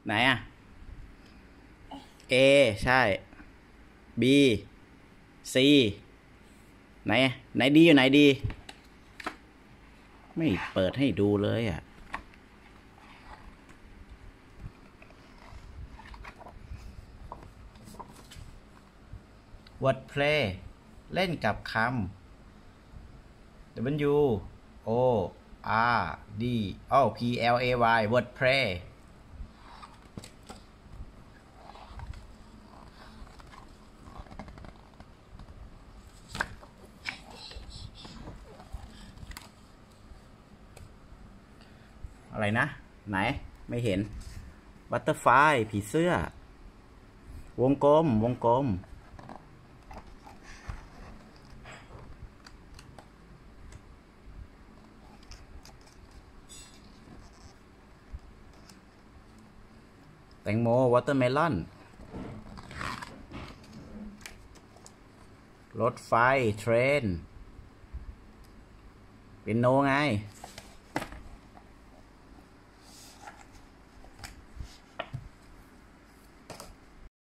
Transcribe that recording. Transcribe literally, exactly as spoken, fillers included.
ไหนอ่ะ A ใช่ B C ไหนไหนดีอยู่ไหนดีไม่เปิดให้ดูเลยอ่ะ wordplay เล่นกับคำ W O R D อ้อ P L A Y wordplay อะไรนะไหนไม่เห็น butterfly ผีเสื้อวงกลมวงกลมแตงโม watermelon รถไฟ train เป็นโนไง